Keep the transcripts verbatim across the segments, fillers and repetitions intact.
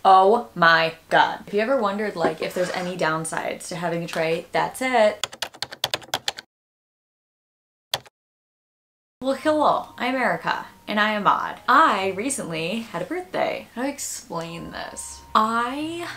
Oh my God. If you ever wondered like if there's any downsides to having a tray, that's it. Well, hello, I'm Erica, and I am Mod. I recently had a birthday. How do I explain this? I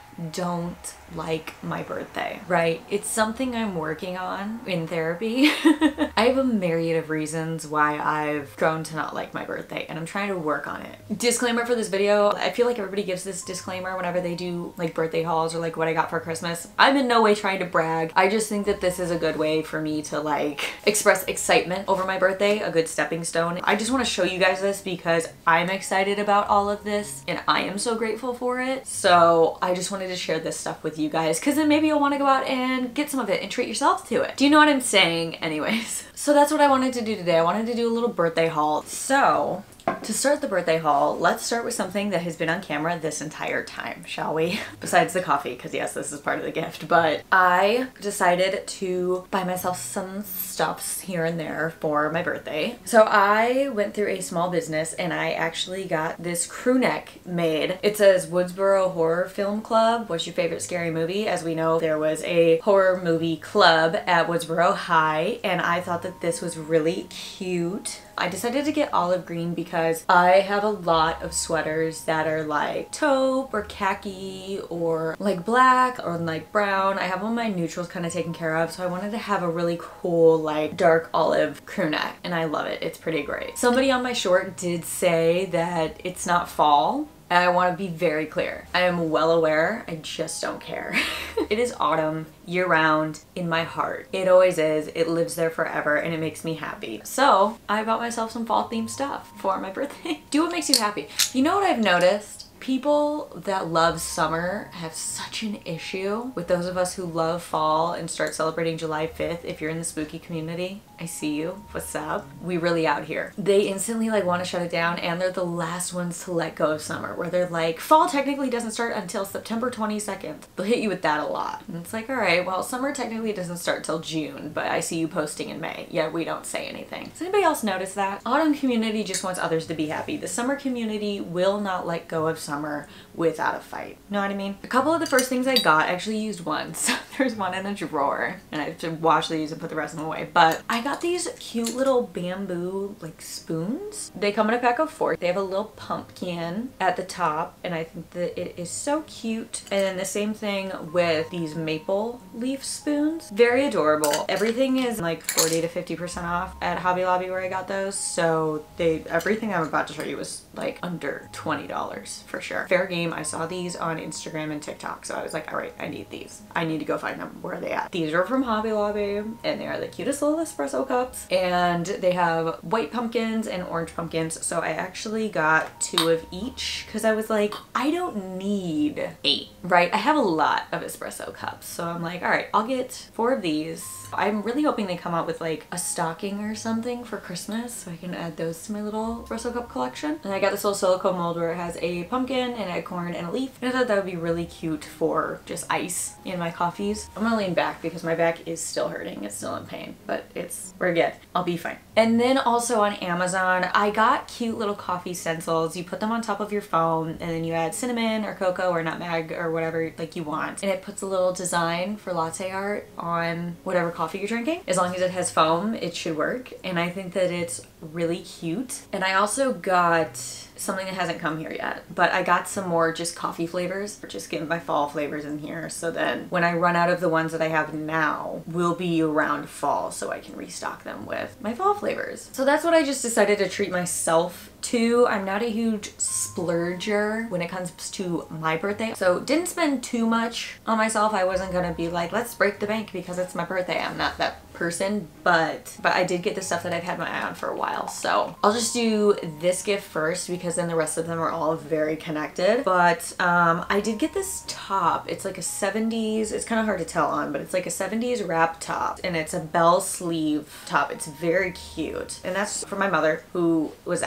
don't like my birthday, right? It's something I'm working on in therapy. I have a myriad of reasons why I've grown to not like my birthday, and I'm trying to work on it. Disclaimer for this video, I feel like everybody gives this disclaimer whenever they do like birthday hauls or like what I got for Christmas. I'm in no way trying to brag. I just think that this is a good way for me to like express excitement over my birthday, a good stepping stone. I just want to show you guys this because I'm excited about all of this and I am so grateful for it. So I just wanted to share this stuff with you guys because then maybe you'll want to go out and get some of it and treat yourself to it. Do you know what I'm saying? Anyways, so that's what I wanted to do today. I wanted to do a little birthday haul. So to start the birthday haul, let's start with something that has been on camera this entire time, shall we? Besides the coffee, because yes, this is part of the gift, but I decided to buy myself some stuffs here and there for my birthday. So I went through a small business and I actually got this crew neck made. It says Woodsboro Horror Film Club. What's your favorite scary movie? As we know, there was a horror movie club at Woodsboro High, and I thought that this was really cute. I decided to get olive green because I have a lot of sweaters that are like taupe or khaki or like black or like brown. I have all my neutrals kind of taken care of, so I wanted to have a really cool like dark olive crew neck, and I love it. It's pretty great. Somebody on my short did say that it's not fall. And I want to be very clear. I am well aware, I just don't care. It is autumn year-round in my heart. It always is. It lives there forever and it makes me happy. So I bought myself some fall themed stuff for my birthday. Do what makes you happy. You know what I've noticed? People that love summer have such an issue with those of us who love fall and start celebrating July fifth. If you're in the spooky community, I see you. What's up? We really out here. They instantly like want to shut it down, and they're the last ones to let go of summer, where they're like, fall technically doesn't start until September twenty-second. They'll hit you with that a lot. And it's like, all right, well, summer technically doesn't start till June, but I see you posting in May. Yeah, we don't say anything. Does anybody else notice that? Autumn community just wants others to be happy. The summer community will not let go of summer Summer without a fight. Know what I mean? A couple of the first things I got, I actually used once. There's one in a drawer and I have to wash these and put the rest of them away. But I got these cute little bamboo like spoons. They come in a pack of four. They have a little pumpkin at the top and I think that it is so cute. And then the same thing with these maple leaf spoons. Very adorable. Everything is like forty to fifty percent off at Hobby Lobby where I got those. So they everything I'm about to show you was like under twenty dollars for sure. Fair game. I saw these on Instagram and TikTok, so I was like, all right, I need these. I need to go find them. Where are they at? These are from Hobby Lobby and they are the cutest little espresso cups, and they have white pumpkins and orange pumpkins. So I actually got two of each because I was like, I don't need eight, right? I have a lot of espresso cups, so I'm like, all right, I'll get four of these. I'm really hoping they come out with like a stocking or something for Christmas so I can add those to my little espresso cup collection. And I got this little silicone mold where it has a pumpkin and a corn and a leaf, and I thought that would be really cute for just ice in my coffees. I'm gonna lean back because my back is still hurting. It's still in pain, but it's, we're good. I'll be fine. And then also on Amazon, I got cute little coffee stencils. You put them on top of your phone and then you add cinnamon or cocoa or nutmeg or whatever like you want. And it puts a little design for latte art on whatever coffee you're drinking. As long as it has foam, it should work. And I think that it's really cute. And I also got something that hasn't come here yet, but I got some more just coffee flavors, or just getting my fall flavors in here, so then when I run out of the ones that I have now, we'll be around fall so I can restock them with my fall flavors. So that's what I just decided to treat myself to. I'm not a huge splurger when it comes to my birthday, so didn't spend too much on myself. I wasn't gonna be like, let's break the bank because it's my birthday. I'm not that person, but but I did get the stuff that I've had my eye on for a while. So I'll just do this gift first because then the rest of them are all very connected. But um, I did get this top. It's like a seventies, it's kind of hard to tell on, but it's like a seventies wrap top, and it's a bell sleeve top. It's very cute, and that's for my mother who was out of town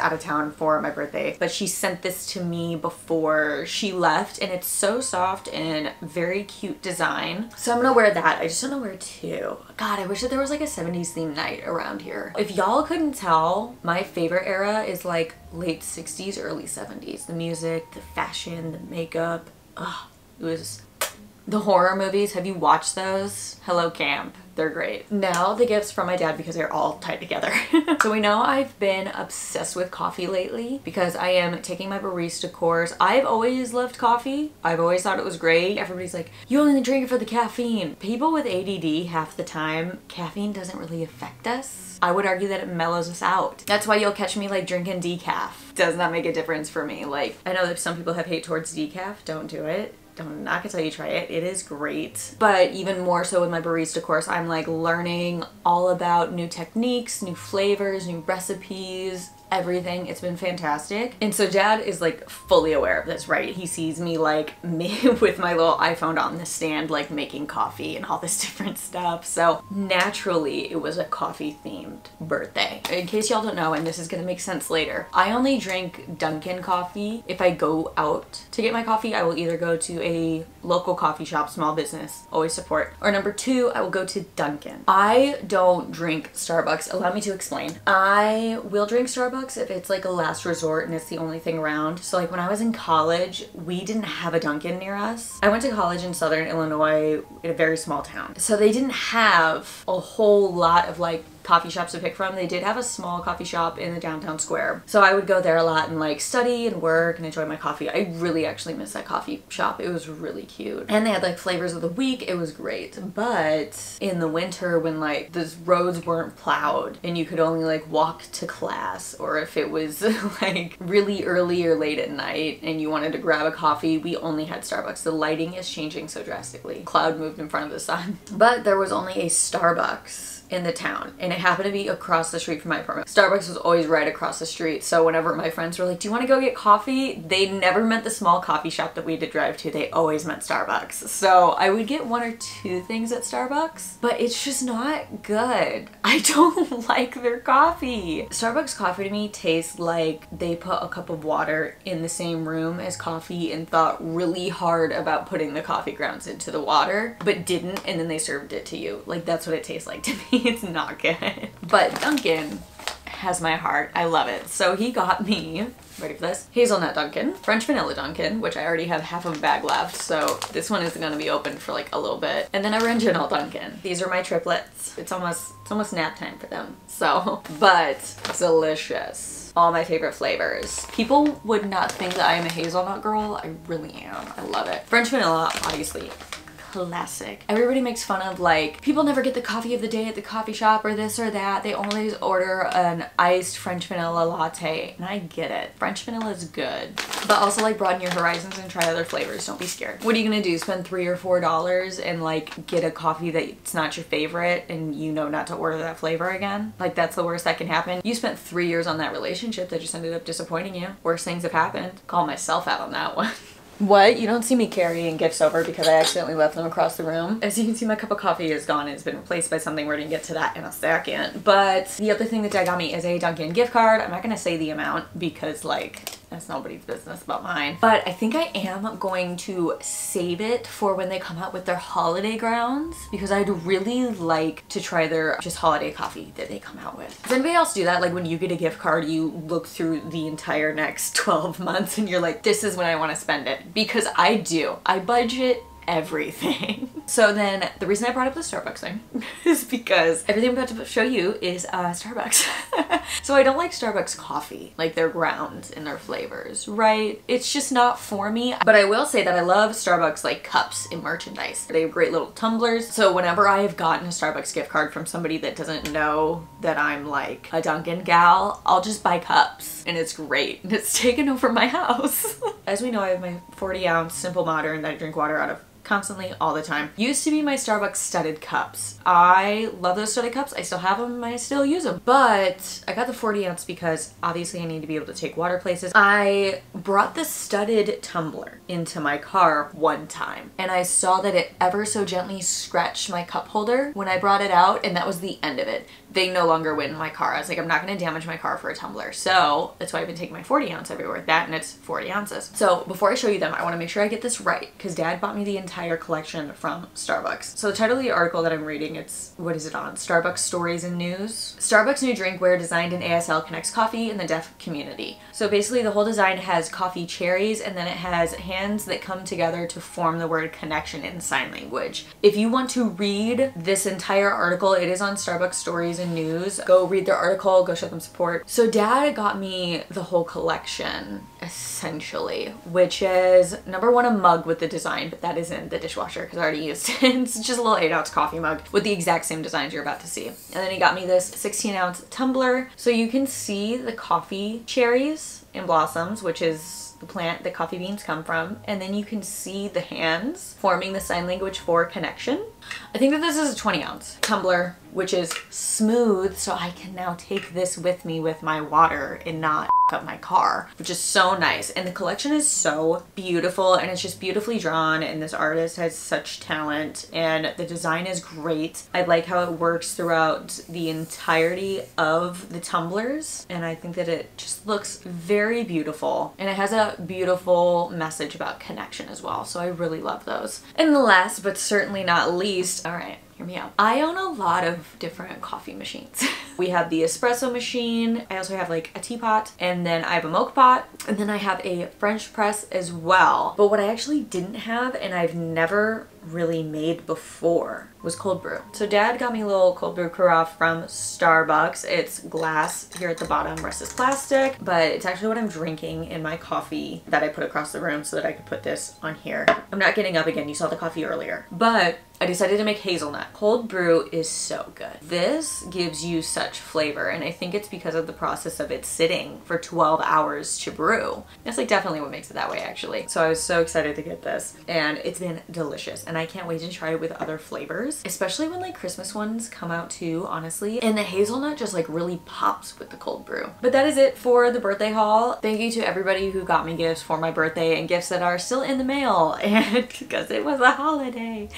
worn for my birthday, but she sent this to me before she left, and it's so soft and very cute design. So I'm gonna wear that. I just don't know where to. God, I wish that there was like a seventies themed night around here. If y'all couldn't tell, my favorite era is like late sixties, early seventies. The music, the fashion, the makeup. Ugh, it was the horror movies. Have you watched those? Hello Camp. They're great. Now the gifts from my dad, because they're all tied together. So we know I've been obsessed with coffee lately because I am taking my barista course. I've always loved coffee. I've always thought it was great. Everybody's like, you only drink it for the caffeine. People with A D D, half the time, caffeine doesn't really affect us. I would argue that it mellows us out. That's why you'll catch me like drinking decaf. Does not make a difference for me. Like, I know that some people have hate towards decaf. Don't do it. I'm not gonna tell you try it. It is great. But even more so with my barista course, I'm like learning all about new techniques, new flavors, new recipes, everything. It's been fantastic. And so dad is like fully aware of this, right? He sees me like me with my little iPhone on the stand, like making coffee and all this different stuff. So naturally it was a coffee themed birthday. In case y'all don't know, and this is gonna make sense later, I only drink Dunkin' coffee. If I go out to get my coffee, I will either go to a local coffee shop, small business, always support, or number two, I will go to Dunkin'. I don't drink Starbucks. Allow me to explain. I will drink Starbucks if it's like a last resort and it's the only thing around. So like when I was in college, we didn't have a Dunkin' near us. I went to college in Southern Illinois in a very small town. So they didn't have a whole lot of like coffee shops to pick from. They did have a small coffee shop in the downtown square. So I would go there a lot and like study and work and enjoy my coffee. I really actually miss that coffee shop. It was really cute. And they had like flavors of the week. It was great. But in the winter when like the roads weren't plowed and you could only like walk to class, or if it was like really early or late at night and you wanted to grab a coffee, we only had Starbucks. The lighting is changing so drastically. Cloud moved in front of the sun. But there was only a Starbucks in the town, and it happened to be across the street from my apartment. Starbucks was always right across the street, so whenever my friends were like, do you want to go get coffee? They never meant the small coffee shop that we had to drive to. They always meant Starbucks. So I would get one or two things at Starbucks, but it's just not good. I don't like their coffee. Starbucks coffee to me tastes like they put a cup of water in the same room as coffee and thought really hard about putting the coffee grounds into the water, but didn't, and then they served it to you. Like, that's what it tastes like to me. It's not good. But Dunkin' has my heart. I love it. So he got me, ready for this, hazelnut Dunkin', French vanilla Dunkin', which I already have half of a bag left, so this one isn't gonna be open for like a little bit, and then original Dunkin'. These are my triplets. It's almost it's almost nap time for them. So, but delicious. All my favorite flavors. People would not think that I am a hazelnut girl. I really am. I love it. French vanilla, obviously. Classic. Everybody makes fun of like, people never get the coffee of the day at the coffee shop or this or that. They always order an iced French vanilla latte, and I get it. French vanilla is good, but also like broaden your horizons and try other flavors. Don't be scared. What are you gonna do? Spend three or four dollars and like get a coffee that's not your favorite and you know not to order that flavor again? Like, that's the worst that can happen. You spent three years on that relationship that just ended up disappointing you. Worst things have happened. Call myself out on that one. What? You don't see me carrying gifts over because I accidentally left them across the room. As you can see, my cup of coffee is gone and it's been replaced by something. We're gonna get to that in a second. But the other thing that Dad got me is a Dunkin' gift card. I'm not gonna say the amount because like, that's nobody's business but mine. But I think I am going to save it for when they come out with their holiday grounds, because I'd really like to try their just holiday coffee that they come out with. Does anybody else do that? Like when you get a gift card, you look through the entire next twelve months and you're like, this is when I want to spend it. Because I do. I budget everything. So then the reason I brought up the Starbucks thing is because everything I'm about to show you is uh, Starbucks. So I don't like Starbucks coffee, like their grounds and their flavors, right? It's just not for me. But I will say that I love Starbucks like cups and merchandise. They have great little tumblers. So whenever I have gotten a Starbucks gift card from somebody that doesn't know that I'm like a Dunkin' gal, I'll just buy cups and it's great. And it's taken over my house. As we know, I have my forty ounce Simple Modern that I drink water out of constantly, all the time. Used to be my Starbucks studded cups. I love those studded cups. I still have them. I still use them. But I got the forty ounce because obviously I need to be able to take water places. I brought the studded tumbler into my car one time and I saw that it ever so gently scratched my cup holder when I brought it out, and that was the end of it. they no longer went in my car. I was like, I'm not going to damage my car for a tumbler. So that's why I've been taking my forty ounce everywhere. That and it's forty ounces. So before I show you them, I want to make sure I get this right because Dad bought me the entire collection from Starbucks. So the title of the article that I'm reading, it's, what is it on? Starbucks Stories and News. Starbucks new drinkware designed in A S L connects coffee in the deaf community. So basically the whole design has coffee cherries and then it has hands that come together to form the word connection in sign language. If you want to read this entire article, it is on Starbucks Stories and News. Go read their article, go show them support. So Dad got me the whole collection essentially, which is number one, a mug with the design, but that isn't the dishwasher because I already used it. It's just a little eight ounce coffee mug with the exact same designs you're about to see. And then he got me this sixteen ounce tumbler so you can see the coffee cherries and blossoms, which is the plant that coffee beans come from, and then you can see the hands forming the sign language for connection. I think that this is a twenty ounce tumbler, which is smooth, so I can now take this with me with my water and not up my car, which is so nice. And the collection is so beautiful and it's just beautifully drawn, and this artist has such talent and the design is great. I like how it works throughout the entirety of the tumblers, and I think that it just looks very beautiful, and it has a beautiful message about connection as well, so I really love those. And the last but certainly not least, all right, hear me out. I own a lot of different coffee machines. We have the espresso machine. I also have like a teapot, and then I have a mocha pot, and then I have a French press as well. But what I actually didn't have, and I've never really made before, was cold brew. So Dad got me a little cold brew carafe from Starbucks. It's glass here at the bottom, rest is plastic, but it's actually what I'm drinking in my coffee that I put across the room so that I could put this on here. I'm not getting up again, you saw the coffee earlier. But I decided to make hazelnut. Cold brew is so good. This gives you such flavor, and I think it's because of the process of it sitting for twelve hours to brew. That's like definitely what makes it that way actually. So I was so excited to get this, and it's been delicious, and I can't wait to try it with other flavors, especially when like Christmas ones come out too, honestly. And the hazelnut just like really pops with the cold brew. But that is it for the birthday haul. Thank you to everybody who got me gifts for my birthday and gifts that are still in the mail, and because it was a holiday.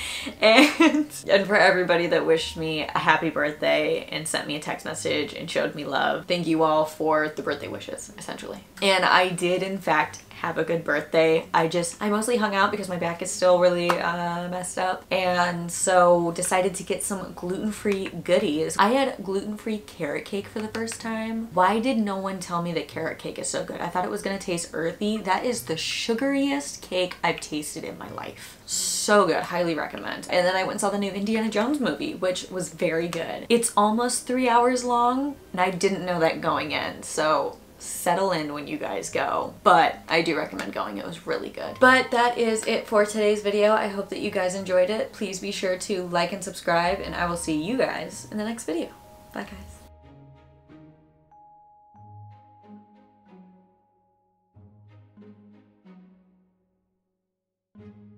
And, and for everybody that wished me a happy birthday and sent me a text message and showed me love, thank you all for the birthday wishes, essentially. And I did, in fact, have a good birthday. I just, I mostly hung out because my back is still really uh, messed up, and so decided to get some gluten-free goodies. I had gluten-free carrot cake for the first time. Why did no one tell me that carrot cake is so good? I thought it was gonna taste earthy. That is the sugariest cake I've tasted in my life. So good, highly recommend. And then I went and saw the new Indiana Jones movie, which was very good. It's almost three hours long, and I didn't know that going in, so settle in when you guys go, but I do recommend going. It was really good. But that is it for today's video. I hope that you guys enjoyed it. Please be sure to like and subscribe, and I will see you guys in the next video. Bye guys.